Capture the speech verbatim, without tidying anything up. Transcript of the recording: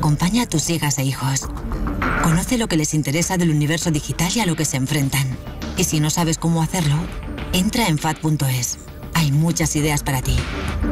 Acompaña a tus hijas e hijos. Conoce lo que les interesa del universo digital y a lo que se enfrentan. Y si no sabes cómo hacerlo, entra en F A D punto es. Hay muchas ideas para ti.